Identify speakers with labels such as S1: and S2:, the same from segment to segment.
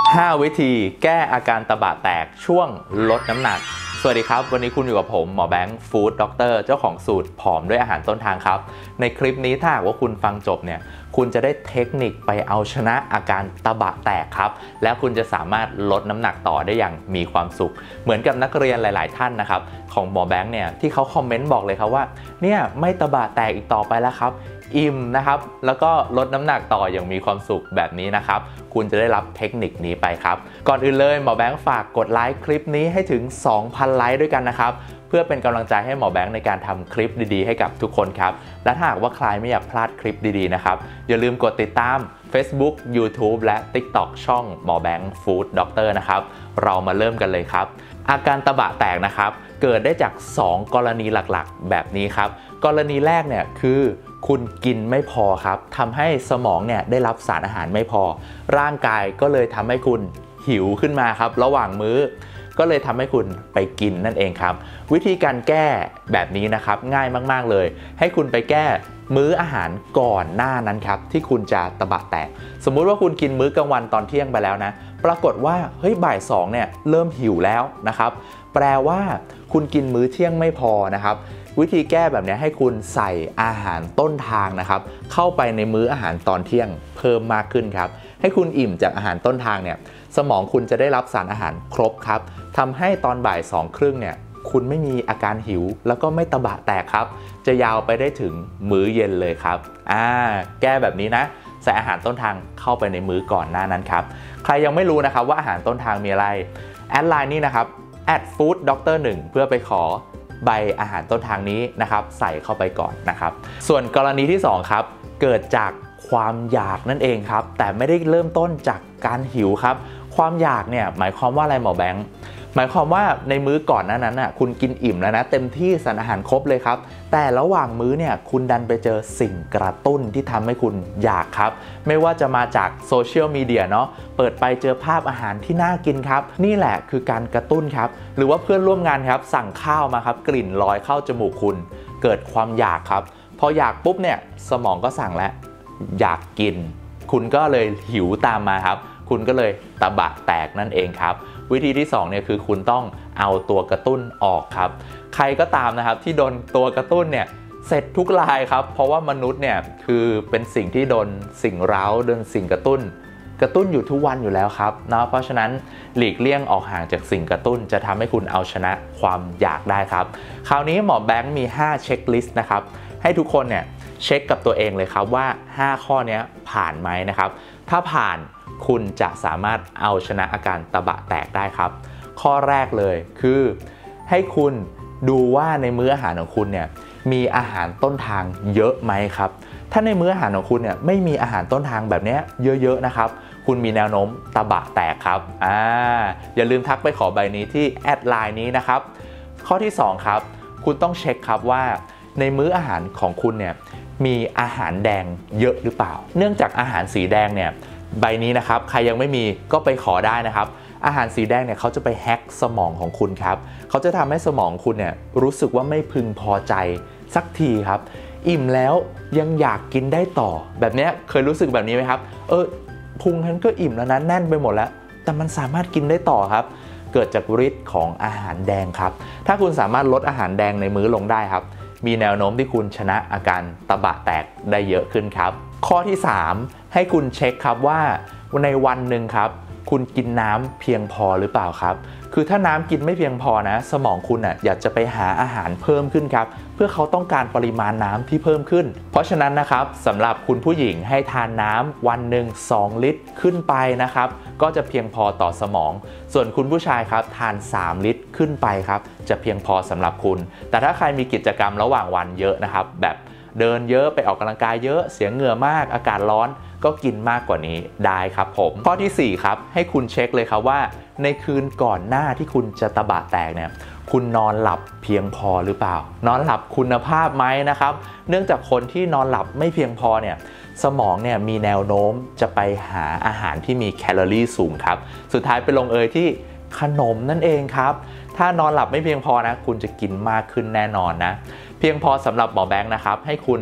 S1: 5 วิธีแก้อาการตะบะแตกช่วงลดน้ำหนักสวัสดีครับวันนี้คุณอยู่กับผมหมอแบงค์ฟู้ดด็อกเตอร์เจ้าของสูตรผอมด้วยอาหารต้นทางครับในคลิปนี้ถ้าหากว่าคุณฟังจบเนี่ยคุณจะได้เทคนิคไปเอาชนะอาการตะบะแตกครับแล้วคุณจะสามารถลดน้ำหนักต่อได้อย่างมีความสุขเหมือนกับนักเรียนหลายๆท่านนะครับของหมอแบงค์เนี่ยที่เขาคอมเมนต์บอกเลยครับว่าเนี่ยไม่ตะบะแตกอีกต่อไปแล้วครับอิ่มนะครับแล้วก็ลดน้ำหนักต่ออย่างมีความสุขแบบนี้นะครับคุณจะได้รับเทคนิคนี้ไปครับก่อนอื่นเลยหมอแบงค์ฝากกดไลค์คลิปนี้ให้ถึง 2,000 ไลค์ด้วยกันนะครับเพื่อเป็นกำลังใจให้หมอแบงค์ในการทำคลิปดีๆให้กับทุกคนครับและถ้าหากว่าใครไม่อยากพลาดคลิปดีๆนะครับอย่าลืมกดติดตาม Facebook YouTube และ TikTok ช่องหมอแบงค์ฟู้ดด็อกเตอร์นะครับเรามาเริ่มกันเลยครับอาการตะบะแตกนะครับเกิดได้จาก 2 กรณีหลักๆแบบนี้ครับกรณีแรกเนี่ยคือคุณกินไม่พอครับทำให้สมองเนี่ยได้รับสารอาหารไม่พอร่างกายก็เลยทำให้คุณหิวขึ้นมาครับระหว่างมื้อก็เลยทำให้คุณไปกินนั่นเองครับวิธีการแก้แบบนี้นะครับง่ายมากๆเลยให้คุณไปแก้มื้ออาหารก่อนหน้านั้นครับที่คุณจะตะบะแตกสมมุติว่าคุณกินมื้อกลางวันตอนเที่ยงไปแล้วนะปรากฏว่าเฮ้ยบ่าย2เนี่ยเริ่มหิวแล้วนะครับแปลว่าคุณกินมื้อเที่ยงไม่พอนะครับวิธีแก้แบบนี้ให้คุณใส่อาหารต้นทางนะครับเข้าไปในมื้ออาหารตอนเที่ยงเพิ่มมากขึ้นครับให้คุณอิ่มจากอาหารต้นทางเนี่ยสมองคุณจะได้รับสารอาหารครบครับทำให้ตอนบ่าย2:30เนี่ยคุณไม่มีอาการหิวแล้วก็ไม่ตะบะแตกครับจะยาวไปได้ถึงมื้อเย็นเลยครับแก้แบบนี้นะใส่อาหารต้นทางเข้าไปในมื้อก่อนหน้านั้นครับใครยังไม่รู้นะครับว่าอาหารต้นทางมีอะไรแอดไลน์นี่นะครับ@fooddoctor1เพื่อไปขอใบอาหารต้นทางนี้นะครับใส่เข้าไปก่อนนะครับส่วนกรณีที่2ครับเกิดจากความอยากนั่นเองครับแต่ไม่ได้เริ่มต้นจากการหิวครับความอยากเนี่ยหมายความว่าอะไรหมอแบงค์หมายความว่าในมื้อก่อนนั้นน่ะคุณกินอิ่มแล้วนะเต็มที่สารอาหารครบเลยครับแต่ระหว่างมื้อเนี่ยคุณดันไปเจอสิ่งกระตุ้นที่ทำให้คุณอยากครับไม่ว่าจะมาจากโซเชียลมีเดียเนาะเปิดไปเจอภาพอาหารที่น่ากินครับนี่แหละคือการกระตุ้นครับหรือว่าเพื่อนร่วมงานครับสั่งข้าวมาครับกลิ่นลอยเข้าจมูกคุณเกิดความอยากครับพออยากปุ๊บเนี่ยสมองก็สั่งแล้วอยากกินคุณก็เลยหิวตามมาครับคุณก็เลยตะบะแตกนั่นเองครับวิธีที่2เนี่ยคือคุณต้องเอาตัวกระตุ้นออกครับใครก็ตามนะครับที่โดนตัวกระตุ้นเนี่ยเสร็จทุกรายครับเพราะว่ามนุษย์เนี่ยคือเป็นสิ่งที่โดนสิ่งเร้าโดนสิ่งกระตุ้นอยู่ทุกวันอยู่แล้วครับนะเพราะฉะนั้นหลีกเลี่ยงออกห่างจากสิ่งกระตุ้นจะทำให้คุณเอาชนะความอยากได้ครับคราวนี้หมอแบงค์มี5เช็คลิสต์นะครับให้ทุกคนเนี่ยเช็คกับตัวเองเลยครับว่า5ข้อนี้ผ่านไหมนะครับถ้าผ่านคุณจะสามารถเอาชนะอาการตะบะแตกได้ครับข้อแรกเลยคือให้คุณดูว่าในมื้ออาหารของคุณเนี่ยมีอาหารต้นทางเยอะไหมครับถ้าในมื้ออาหารของคุณเนี่ยไม่มีอาหารต้นทางแบบนี้เยอะๆนะครับคุณมีแนวโน้มตะบะแตกครับอย่าลืมทักไปขอใบนี้ที่แอดไลน์นี้นะครับข้อที่2ครับคุณต้องเช็คครับว่าในมื้ออาหารของคุณเนี่ยมีอาหารแดงเยอะหรือเปล่าเนื่องจากอาหารสีแดงเนี่ยใบนี้นะครับใครยังไม่มีก็ไปขอได้นะครับอาหารสีแดงเนี่ยเขาจะไปแฮ็กสมองของคุณครับเขาจะทำให้สมองคุณเนี่ยรู้สึกว่าไม่พึงพอใจสักทีครับอิ่มแล้วยังอยากกินได้ต่อแบบนี้เคยรู้สึกแบบนี้ไหมครับพุงฉันก็อิ่มแล้วนะแน่นไปหมดแล้วแต่มันสามารถกินได้ต่อครับเกิดจากฤทธิ์ของอาหารแดงครับถ้าคุณสามารถลดอาหารแดงในมื้อลงได้ครับมีแนวโน้มที่คุณชนะอาการตะบะแตกได้เยอะขึ้นครับข้อที่3ให้คุณเช็คครับว่าในวันหนึ่งครับคุณกินน้ำเพียงพอหรือเปล่าครับคือถ้าน้ำกินไม่เพียงพอนะสมองคุณอยากจะไปหาอาหารเพิ่มขึ้นครับเพื่อเขาต้องการปริมาณน้ำที่เพิ่มขึ้นเพราะฉะนั้นนะครับสำหรับคุณผู้หญิงให้ทานน้ำวันหนึ่ง2 ลิตรขึ้นไปนะครับก็จะเพียงพอต่อสมองส่วนคุณผู้ชายครับทาน3 ลิตรขึ้นไปครับจะเพียงพอสำหรับคุณแต่ถ้าใครมีกิจกรรมระหว่างวันเยอะนะครับแบบเดินเยอะไปออกกำลังกายเยอะเสียเหงื่อมากอากาศร้อนก็กินมากกว่านี้ได้ครับผมข้อที่4ครับให้คุณเช็คเลยครับว่าในคืนก่อนหน้าที่คุณจะตะบะแตกเนี่ยคุณนอนหลับเพียงพอหรือเปล่านอนหลับคุณภาพไหมนะครับเนื่องจากคนที่นอนหลับไม่เพียงพอเนี่ยสมองเนี่ยมีแนวโน้มจะไปหาอาหารที่มีแคลอรี่สูงครับสุดท้ายไปลงเอยที่ขนมนั่นเองครับถ้านอนหลับไม่เพียงพอนะคุณจะกินมากขึ้นแน่นอนนะเพียงพอสำหรับหมอแบงค์นะครับให้คุณเนี่ย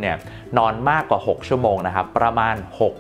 S1: นอนมากกว่า6ชั่วโมงนะครับประมาณ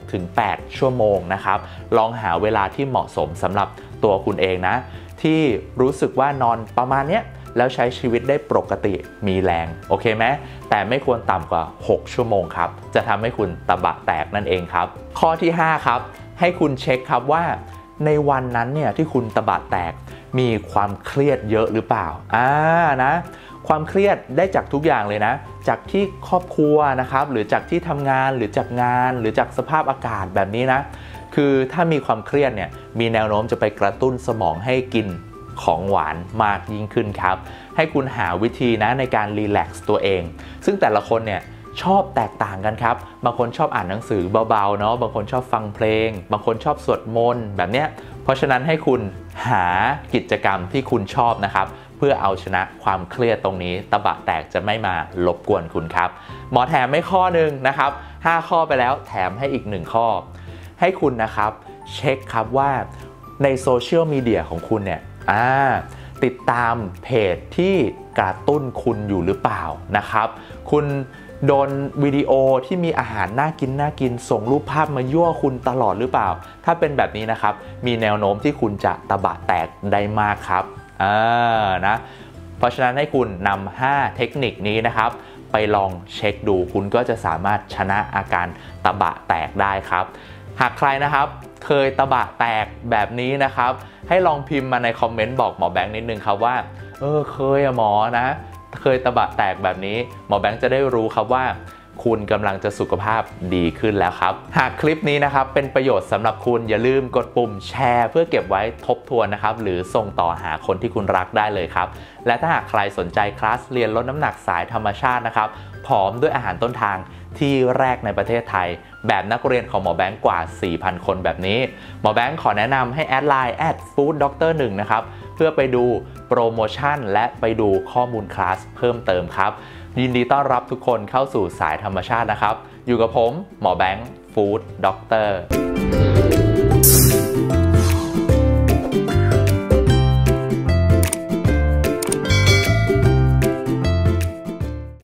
S1: 6-8 ชั่วโมงนะครับลองหาเวลาที่เหมาะสมสำหรับตัวคุณเองนะที่รู้สึกว่านอนประมาณเนี้ยแล้วใช้ชีวิตได้ปกติมีแรงโอเคไหมแต่ไม่ควรต่ำกว่า6ชั่วโมงครับจะทำให้คุณตะบะแตกนั่นเองครับข้อที่5ครับให้คุณเช็คครับว่าในวันนั้นเนี่ยที่คุณตะบะแตกมีความเครียดเยอะหรือเปล่านะความเครียดได้จากทุกอย่างเลยนะจากที่ครอบครัวนะครับหรือจากที่ทำงานหรือจากงานหรือจากสภาพอากาศแบบนี้นะคือถ้ามีความเครียดเนี่ยมีแนวโน้มจะไปกระตุ้นสมองให้กินของหวานมากยิ่งขึ้นครับให้คุณหาวิธีนะในการรีแลกซ์ตัวเองซึ่งแต่ละคนเนี่ยชอบแตกต่างกันครับบางคนชอบอ่านหนังสือเบาๆเนาะบางคนชอบฟังเพลงบางคนชอบสวดมนต์แบบเนี้ยเพราะฉะนั้นให้คุณหากิจกรรมที่คุณชอบนะครับเพื่อเอาชนะความเครียดตรงนี้ตะบะแตกจะไม่มารบกวนคุณครับหมอแถมให้ข้อหนึ่งนะครับ5ข้อไปแล้วแถมให้อีก1ข้อให้คุณนะครับเช็คครับว่าในโซเชียลมีเดียของคุณเนี่ยติดตามเพจที่กระตุ้นคุณอยู่หรือเปล่านะครับคุณโดนวิดีโอที่มีอาหารน่ากินส่งรูปภาพมายั่วคุณตลอดหรือเปล่าถ้าเป็นแบบนี้นะครับมีแนวโน้มที่คุณจะตะบะแตกได้มากครับนะเพราะฉะนั้นให้คุณนำ5เทคนิคนี้นะครับไปลองเช็คดูคุณก็จะสามารถชนะอาการตะบะแตกได้ครับหากใครนะครับเคยตะบะแตกแบบนี้นะครับให้ลองพิมพ์มาในคอมเมนต์บอกหมอแบงค์นิดนึงครับว่าเคยหมอนะเคยตะบะแตกแบบนี้หมอแบงค์จะได้รู้ครับว่าคุณกำลังจะสุขภาพดีขึ้นแล้วครับหากคลิปนี้นะครับเป็นประโยชน์สำหรับคุณอย่าลืมกดปุ่มแชร์เพื่อเก็บไว้ทบทวนนะครับหรือส่งต่อหาคนที่คุณรักได้เลยครับและถ้าหากใครสนใจคลาสเรียนลดน้ำหนักสายธรรมชาตินะครับผอมด้วยอาหารต้นทางที่แรกในประเทศไทยแบบนักเรียนของหมอแบงค์กว่า 4,000 คนแบบนี้หมอแบงค์ขอแนะนำให้แอดไลน์@foodoctor1นะครับเพื่อไปดูโปรโมชั่นและไปดูข้อมูลคลาสเพิ่มเติมครับยินดีต้อนรับทุกคนเข้าสู่สายธรรมชาตินะครับอยู่กับผมหมอแบงค์ฟู้ดด็อกเตอร์